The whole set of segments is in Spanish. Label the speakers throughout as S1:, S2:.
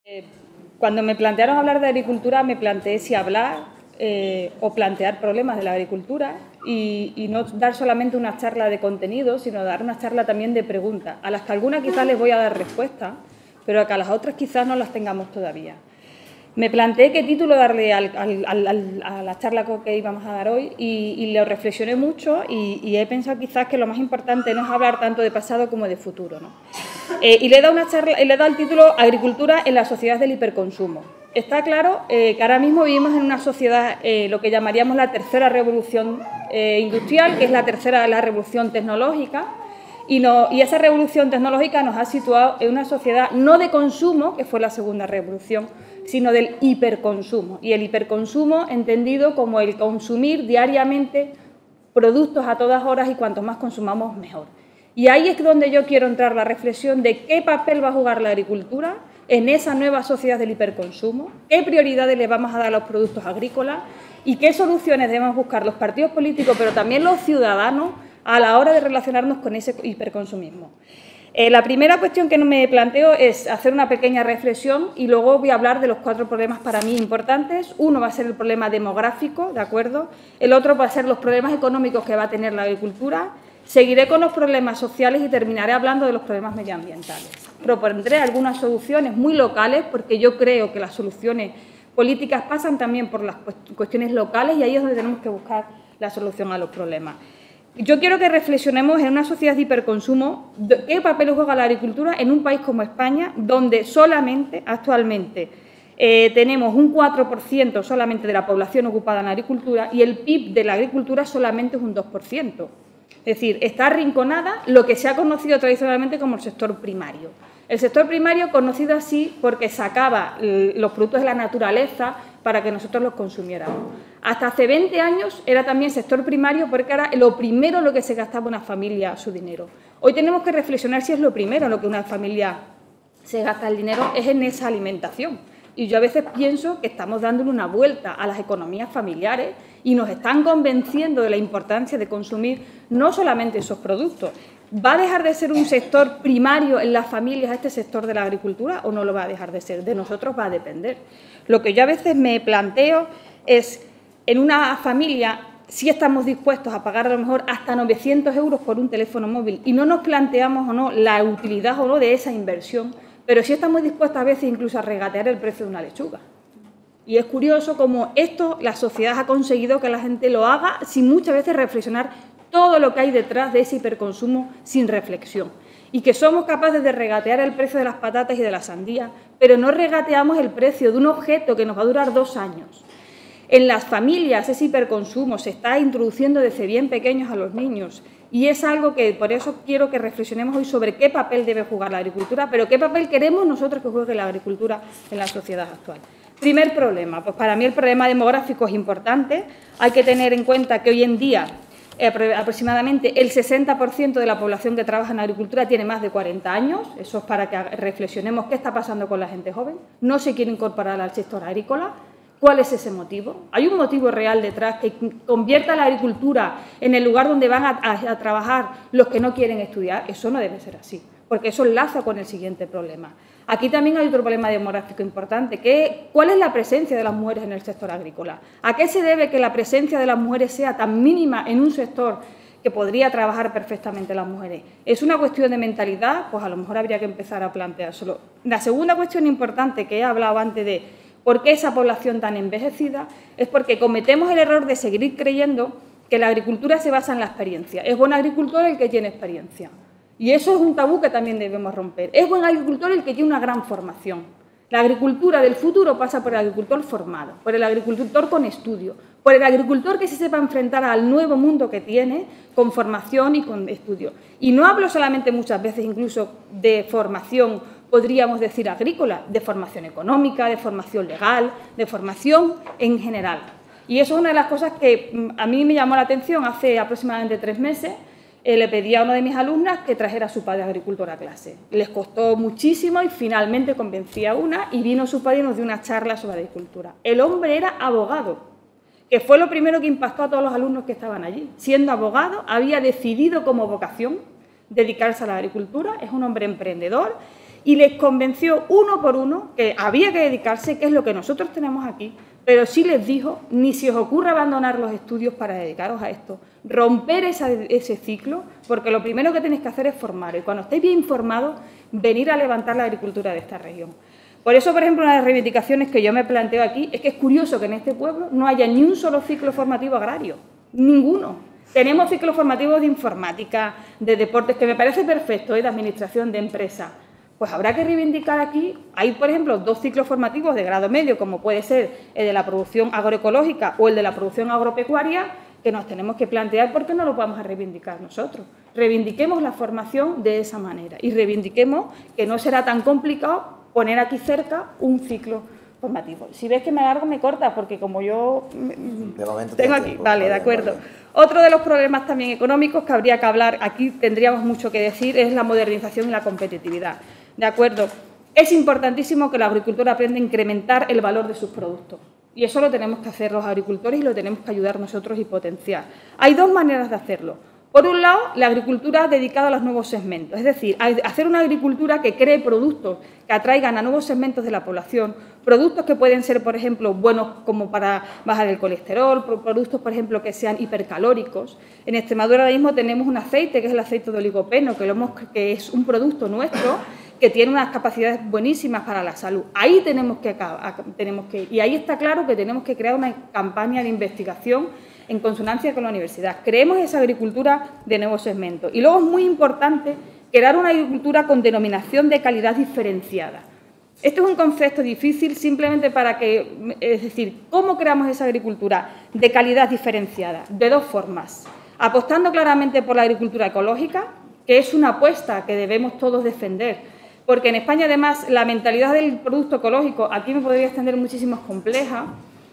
S1: Cuando me plantearon hablar de agricultura, me planteé si hablar o plantear problemas de la agricultura y no dar solamente una charla de contenido, sino dar una charla también de preguntas, a las que algunas quizás les voy a dar respuesta, pero a que a las otras quizás no las tengamos todavía. Me planteé qué título darle a la charla que íbamos a dar hoy y lo reflexioné mucho y he pensado quizás que lo más importante no es hablar tanto de pasado como de futuro, ¿no? Y le he dado el título Agricultura en la sociedad del hiperconsumo. Está claro que ahora mismo vivimos en una sociedad, lo que llamaríamos la tercera revolución industrial, que es la revolución tecnológica, y esa revolución tecnológica nos ha situado en una sociedad no de consumo, que fue la segunda revolución, sino del hiperconsumo. Y el hiperconsumo entendido como el consumir diariamente productos a todas horas y cuanto más consumamos, mejor. Y ahí es donde yo quiero entrar la reflexión de qué papel va a jugar la agricultura en esa nueva sociedad del hiperconsumo, qué prioridades le vamos a dar a los productos agrícolas y qué soluciones debemos buscar los partidos políticos, pero también los ciudadanos, a la hora de relacionarnos con ese hiperconsumismo. La primera cuestión que me planteo es hacer una pequeña reflexión y luego voy a hablar de los 4 problemas para mí importantes. Uno va a ser el problema demográfico, ¿de acuerdo? El otro va a ser los problemas económicos que va a tener la agricultura. Seguiré con los problemas sociales y terminaré hablando de los problemas medioambientales. Propondré algunas soluciones muy locales porque yo creo que las soluciones políticas pasan también por las cuestiones locales y ahí es donde tenemos que buscar la solución a los problemas. Yo quiero que reflexionemos en una sociedad de hiperconsumo, qué papel juega la agricultura en un país como España, donde solamente, actualmente, tenemos un 4% solamente de la población ocupada en la agricultura y el PIB de la agricultura solamente es un 2%. Es decir, está arrinconada lo que se ha conocido tradicionalmente como el sector primario. El sector primario conocido así porque sacaba los productos de la naturaleza para que nosotros los consumiéramos. Hasta hace 20 años era también sector primario porque era lo primero en lo que se gastaba una familia su dinero. Hoy tenemos que reflexionar si es lo primero en lo que una familia se gasta el dinero, es en esa alimentación. Y yo a veces pienso que estamos dándole una vuelta a las economías familiares y nos están convenciendo de la importancia de consumir no solamente esos productos. ¿Va a dejar de ser un sector primario en las familias este sector de la agricultura o no lo va a dejar de ser? De nosotros va a depender. Lo que yo a veces me planteo es, en una familia, si estamos dispuestos a pagar a lo mejor hasta 900 euros por un teléfono móvil y no nos planteamos o no la utilidad o no de esa inversión, pero sí estamos dispuestos a veces incluso a regatear el precio de una lechuga. Y es curioso cómo esto la sociedad ha conseguido que la gente lo haga sin muchas veces reflexionar todo lo que hay detrás de ese hiperconsumo sin reflexión. Y que somos capaces de regatear el precio de las patatas y de la sandía, pero no regateamos el precio de un objeto que nos va a durar 2 años. En las familias ese hiperconsumo se está introduciendo desde bien pequeños a los niños y es algo que por eso quiero que reflexionemos hoy sobre qué papel debe jugar la agricultura, pero qué papel queremos nosotros que juegue la agricultura en la sociedad actual. Primer problema, pues para mí el problema demográfico es importante. Hay que tener en cuenta que hoy en día aproximadamente el 60% de la población que trabaja en agricultura tiene más de 40 años. Eso es para que reflexionemos qué está pasando con la gente joven. No se quiere incorporar al sector agrícola. ¿Cuál es ese motivo? ¿Hay un motivo real detrás que convierta la agricultura en el lugar donde van a trabajar los que no quieren estudiar? Eso no debe ser así, porque eso enlaza con el siguiente problema. Aquí también hay otro problema demográfico importante, ¿cuál es la presencia de las mujeres en el sector agrícola? ¿A qué se debe que la presencia de las mujeres sea tan mínima en un sector que podría trabajar perfectamente las mujeres? ¿Es una cuestión de mentalidad? Pues a lo mejor habría que empezar a planteárselo. La segunda cuestión importante que he hablado antes de por qué esa población tan envejecida es porque cometemos el error de seguir creyendo que la agricultura se basa en la experiencia. Es buen agricultor el que tiene experiencia. Y eso es un tabú que también debemos romper. Es buen agricultor el que tiene una gran formación. La agricultura del futuro pasa por el agricultor formado, por el agricultor con estudio, por el agricultor que se sepa enfrentar al nuevo mundo que tiene con formación y con estudio. Y no hablo solamente muchas veces incluso de formación, podríamos decir agrícola, de formación económica, de formación legal, de formación en general. Y eso es una de las cosas que a mí me llamó la atención hace aproximadamente 3 meses. Le pedí a una de mis alumnas que trajera a su padre agricultor a clase. Les costó muchísimo y finalmente convencí a una y vino su padre y nos dio una charla sobre agricultura. El hombre era abogado, que fue lo primero que impactó a todos los alumnos que estaban allí. Siendo abogado, había decidido como vocación dedicarse a la agricultura, es un hombre emprendedor y les convenció uno por uno que había que dedicarse, que es lo que nosotros tenemos aquí, pero sí les dijo, ni se os ocurra abandonar los estudios para dedicaros a esto, romper ese ciclo, porque lo primero que tenéis que hacer es formar, y cuando estéis bien informados, venir a levantar la agricultura de esta región. Por eso, por ejemplo, una de las reivindicaciones que yo me planteo aquí es que es curioso que en este pueblo no haya ni un solo ciclo formativo agrario, ninguno. Tenemos ciclos formativos de informática, de deportes, que me parece perfecto, de administración de empresas. Pues habrá que reivindicar aquí, hay por ejemplo 2 ciclos formativos de grado medio, como puede ser el de la producción agroecológica o el de la producción agropecuaria, que nos tenemos que plantear por qué no lo vamos a reivindicar nosotros. Reivindiquemos la formación de esa manera y reivindiquemos que no será tan complicado poner aquí cerca un ciclo formativo. Si ves que me alargo, me cortas, porque como yo tengo aquí, vale, de acuerdo. Otro de los problemas también económicos que habría que hablar, aquí tendríamos mucho que decir, es la modernización y la competitividad. ¿De acuerdo? Es importantísimo que la agricultura aprenda a incrementar el valor de sus productos. Y eso lo tenemos que hacer los agricultores y lo tenemos que ayudar nosotros y potenciar. Hay 2 maneras de hacerlo. Por un lado, la agricultura dedicada a los nuevos segmentos, es decir, hacer una agricultura que cree productos que atraigan a nuevos segmentos de la población, productos que pueden ser, por ejemplo, buenos como para bajar el colesterol, productos, por ejemplo, que sean hipercalóricos. En Extremadura ahora mismo tenemos un aceite, que es el aceite de oligopeno, que es un producto nuestro, que tiene unas capacidades buenísimas para la salud. Ahí tenemos que ir. Y ahí está claro que tenemos que crear una campaña de investigación en consonancia con la universidad. Creemos esa agricultura de nuevos segmentos. Y luego es muy importante crear una agricultura con denominación de calidad diferenciada. Esto es un concepto difícil simplemente para que, es decir, ¿cómo creamos esa agricultura de calidad diferenciada? De 2 formas. Apostando claramente por la agricultura ecológica, que es una apuesta que debemos todos defender, porque en España, además, la mentalidad del producto ecológico, aquí me podría extender muchísimo, es compleja.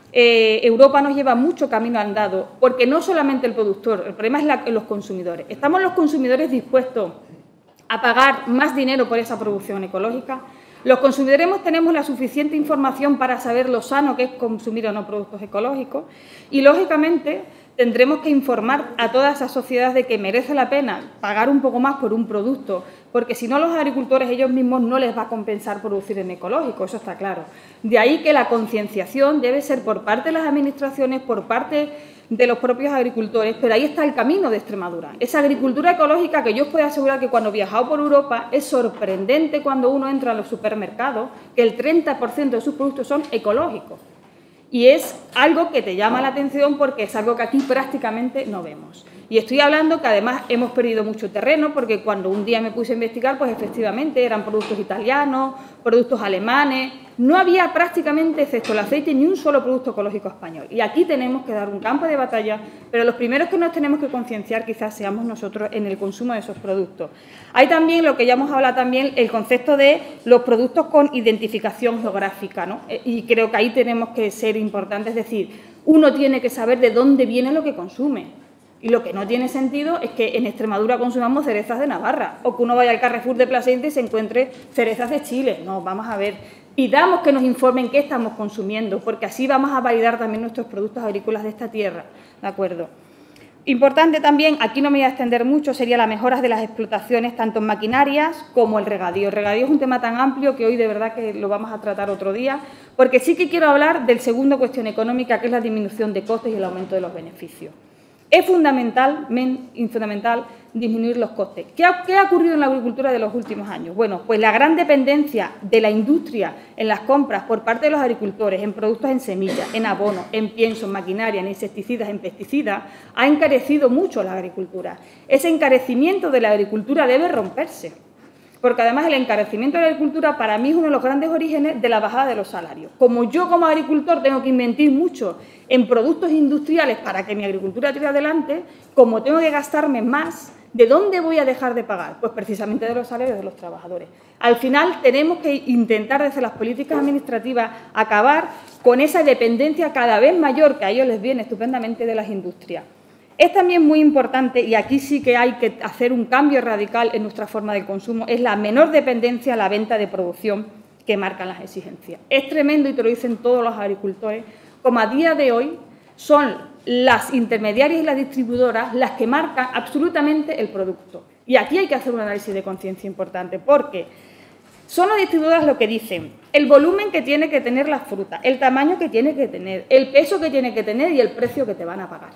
S1: Europa nos lleva mucho camino andado, porque no solamente el productor, el problema es los consumidores. ¿Estamos los consumidores dispuestos a pagar más dinero por esa producción ecológica? Los consumidores tenemos la suficiente información para saber lo sano que es consumir o no productos ecológicos y, lógicamente, tendremos que informar a toda esa sociedad de que merece la pena pagar un poco más por un producto, porque si no, los agricultores ellos mismos no les va a compensar producir en ecológico, eso está claro. De ahí que la concienciación debe ser por parte de las administraciones, por parte de los propios agricultores, pero ahí está el camino de Extremadura. Esa agricultura ecológica que yo os puedo asegurar que cuando he viajado por Europa es sorprendente cuando uno entra a los supermercados que el 30% de sus productos son ecológicos. Y es algo que te llama la atención porque es algo que aquí prácticamente no vemos. Y estoy hablando que además hemos perdido mucho terreno porque cuando un día me puse a investigar, pues efectivamente eran productos italianos, productos alemanes, no había prácticamente, excepto el aceite, ni un solo producto ecológico español. Y aquí tenemos que dar un campo de batalla, pero los primeros que nos tenemos que concienciar quizás seamos nosotros en el consumo de esos productos. Hay también lo que ya hemos hablado también, el concepto de los productos con identificación geográfica, ¿no? Y creo que ahí tenemos que ser importantes, es decir, uno tiene que saber de dónde viene lo que consume. Y lo que no tiene sentido es que en Extremadura consumamos cerezas de Navarra o que uno vaya al Carrefour de Plasencia y se encuentre cerezas de Chile. No, vamos a ver, pidamos que nos informen qué estamos consumiendo, porque así vamos a validar también nuestros productos agrícolas de esta tierra, ¿de acuerdo? Importante también, aquí no me voy a extender mucho, sería la mejora de las explotaciones tanto en maquinarias como el regadío. El regadío es un tema tan amplio que hoy de verdad que lo vamos a tratar otro día, porque sí que quiero hablar del segundo cuestión económica, que es la disminución de costes y el aumento de los beneficios. Es fundamental disminuir los costes. ¿Qué ha ocurrido en la agricultura de los últimos años? Bueno, pues la gran dependencia de la industria en las compras por parte de los agricultores en productos en semillas, en abono, en pienso, en maquinaria, en insecticidas, en pesticidas, ha encarecido mucho la agricultura. Ese encarecimiento de la agricultura debe romperse, porque además el encarecimiento de la agricultura para mí es uno de los grandes orígenes de la bajada de los salarios. Como yo como agricultor tengo que invertir mucho en productos industriales para que mi agricultura tire adelante, como tengo que gastarme más, ¿de dónde voy a dejar de pagar? Pues precisamente de los salarios de los trabajadores. Al final tenemos que intentar desde las políticas administrativas acabar con esa dependencia cada vez mayor que a ellos les viene estupendamente de las industrias. Es también muy importante, y aquí sí que hay que hacer un cambio radical en nuestra forma de consumo, es la menor dependencia a la venta de producción que marcan las exigencias. Es tremendo, y te lo dicen todos los agricultores, como a día de hoy son las intermediarias y las distribuidoras las que marcan absolutamente el producto. Y aquí hay que hacer un análisis de conciencia importante, porque Son las distribuidoras lo que dicen, el volumen que tiene que tener la fruta, el tamaño que tiene que tener, el peso que tiene que tener y el precio que te van a pagar.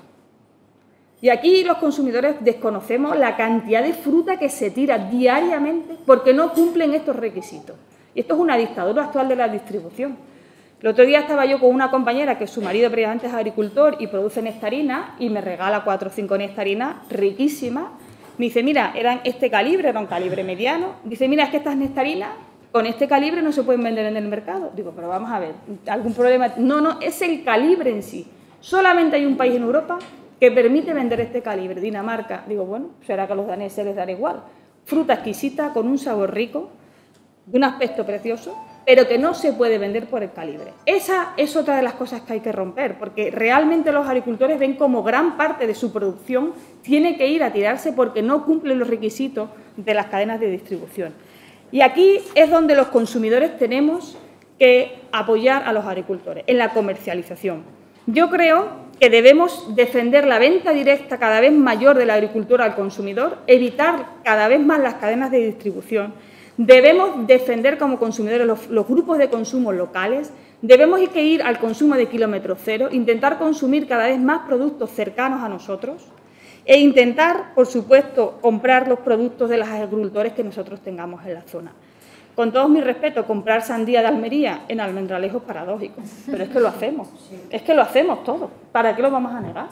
S1: Y aquí los consumidores desconocemos la cantidad de fruta que se tira diariamente porque no cumplen estos requisitos. Y esto es una dictadura actual de la distribución. El otro día estaba yo con una compañera que su marido previamente es agricultor y produce nectarina y me regala 4 o 5 nectarinas riquísimas. Me dice, mira, eran este calibre, era un calibre mediano. Dice, mira, es que estas nectarinas con este calibre no se pueden vender en el mercado. Digo, pero vamos a ver, ¿algún problema? No, es el calibre en sí. Solamente hay un país en Europa que permite vender este calibre, Dinamarca. Digo, bueno, será que a los daneses les dará igual. Fruta exquisita, con un sabor rico, de un aspecto precioso, pero que no se puede vender por el calibre. Esa es otra de las cosas que hay que romper, porque realmente los agricultores ven como gran parte de su producción tiene que ir a tirarse porque no cumplen los requisitos de las cadenas de distribución. Y aquí es donde los consumidores tenemos que apoyar a los agricultores, en la comercialización. Yo creo que debemos defender la venta directa cada vez mayor de la agricultura al consumidor, evitar cada vez más las cadenas de distribución. Debemos defender como consumidores los grupos de consumo locales, debemos ir al consumo de kilómetro cero, intentar consumir cada vez más productos cercanos a nosotros e intentar, por supuesto, comprar los productos de los agricultores que nosotros tengamos en la zona. Con todo mi respeto, comprar sandía de Almería en Almendralejo es paradójico, pero es que lo hacemos todos. ¿Para qué lo vamos a negar?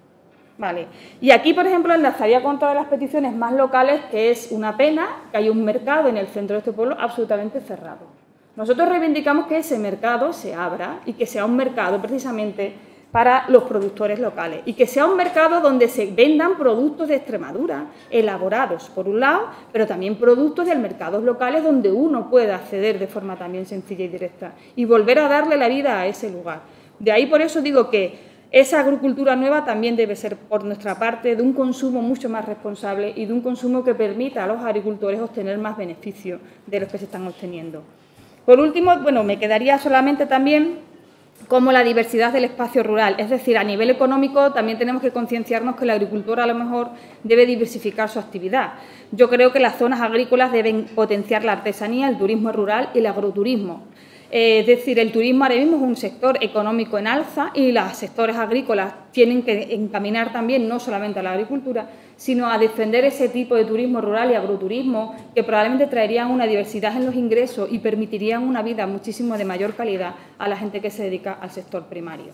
S1: Vale. Y aquí, por ejemplo, enlazaría con todas las peticiones más locales, que es una pena que haya un mercado en el centro de este pueblo absolutamente cerrado. Nosotros reivindicamos que ese mercado se abra y que sea un mercado precisamente para los productores locales y que sea un mercado donde se vendan productos de Extremadura, elaborados por un lado, pero también productos de mercados locales donde uno pueda acceder de forma también sencilla y directa y volver a darle la vida a ese lugar. De ahí por eso digo que esa agricultura nueva también debe ser, por nuestra parte, de un consumo mucho más responsable y de un consumo que permita a los agricultores obtener más beneficios de los que se están obteniendo. Por último, bueno, me quedaría solamente también como la diversidad del espacio rural. Es decir, a nivel económico también tenemos que concienciarnos que la agricultura a lo mejor debe diversificar su actividad. Yo creo que las zonas agrícolas deben potenciar la artesanía, el turismo rural y el agroturismo. Es decir, el turismo ahora mismo es un sector económico en alza y los sectores agrícolas tienen que encaminar también no solamente a la agricultura, sino a defender ese tipo de turismo rural y agroturismo que probablemente traerían una diversidad en los ingresos y permitirían una vida muchísimo de mayor calidad a la gente que se dedica al sector primario.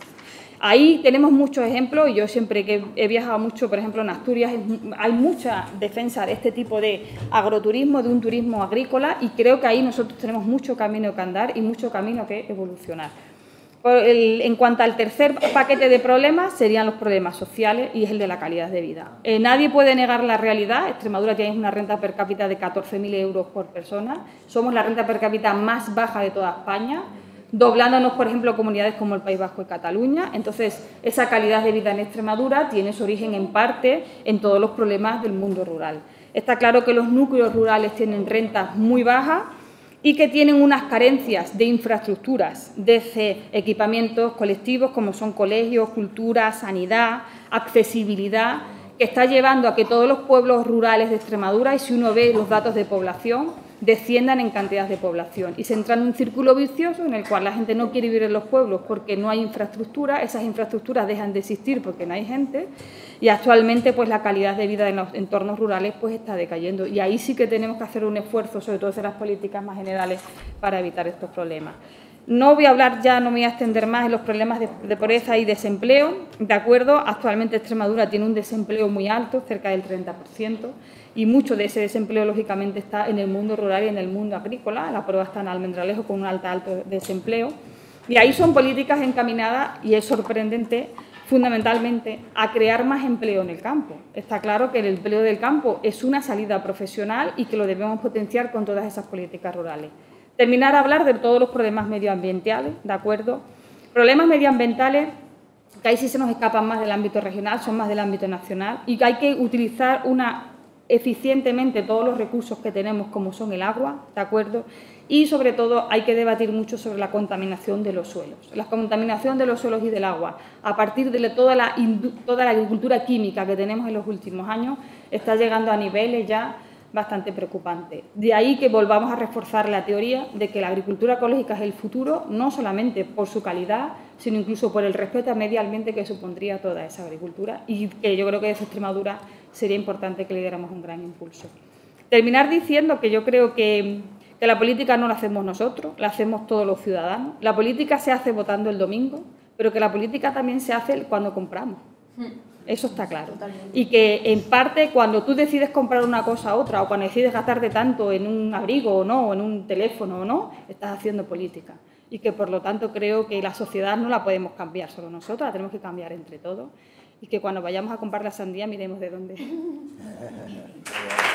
S1: Ahí tenemos muchos ejemplos y yo siempre que he viajado mucho, por ejemplo, en Asturias, hay mucha defensa de este tipo de agroturismo, de un turismo agrícola y creo que ahí nosotros tenemos mucho camino que andar y mucho camino que evolucionar. En cuanto al tercer paquete de problemas, serían los problemas sociales y es el de la calidad de vida. Nadie puede negar la realidad. Extremadura tiene una renta per cápita de 14.000 euros por persona. Somos la renta per cápita más baja de toda España, doblándonos, por ejemplo, comunidades como el País Vasco y Cataluña. Entonces, esa calidad de vida en Extremadura tiene su origen, en parte, en todos los problemas del mundo rural. Está claro que los núcleos rurales tienen rentas muy bajas y que tienen unas carencias de infraestructuras, desde equipamientos colectivos como son colegios, cultura, sanidad, accesibilidad, que está llevando a que todos los pueblos rurales de Extremadura, y si uno ve los datos de población, desciendan en cantidad de población y se entra en un círculo vicioso en el cual la gente no quiere vivir en los pueblos porque no hay infraestructura, esas infraestructuras dejan de existir porque no hay gente y actualmente pues la calidad de vida en los entornos rurales pues está decayendo y ahí sí que tenemos que hacer un esfuerzo, sobre todo en las políticas más generales, para evitar estos problemas. No voy a hablar ya, no me voy a extender más en los problemas de pobreza y desempleo, ¿de acuerdo? Actualmente Extremadura tiene un desempleo muy alto, cerca del 30%, y mucho de ese desempleo, lógicamente, está en el mundo rural y en el mundo agrícola. La prueba está en Almendralejo con un alto desempleo. Y ahí son políticas encaminadas, y es sorprendente, fundamentalmente, a crear más empleo en el campo. Está claro que el empleo del campo es una salida profesional y que lo debemos potenciar con todas esas políticas rurales. Terminar a hablar de todos los problemas medioambientales, ¿de acuerdo? Problemas medioambientales que ahí sí se nos escapan más del ámbito regional, son más del ámbito nacional y que hay que utilizar eficientemente todos los recursos que tenemos, como son el agua, ¿de acuerdo? Y, sobre todo, hay que debatir mucho sobre la contaminación de los suelos. La contaminación de los suelos y del agua, a partir de toda la agricultura química que tenemos en los últimos años, está llegando a niveles ya bastante preocupante. De ahí que volvamos a reforzar la teoría de que la agricultura ecológica es el futuro, no solamente por su calidad, sino incluso por el respeto al medio ambiente que supondría toda esa agricultura, y que yo creo que desde Extremadura sería importante que le diéramos un gran impulso. Terminar diciendo que yo creo que la política no la hacemos nosotros, la hacemos todos los ciudadanos. La política se hace votando el domingo, pero que la política también se hace cuando compramos. Eso está claro. Totalmente. Y que, en parte, cuando tú decides comprar una cosa a otra o cuando decides gastarte tanto en un abrigo o no, o en un teléfono o no, estás haciendo política. Y que, por lo tanto, creo que la sociedad no la podemos cambiar solo nosotros, la tenemos que cambiar entre todos. Y que cuando vayamos a comprar la sandía miremos de dónde.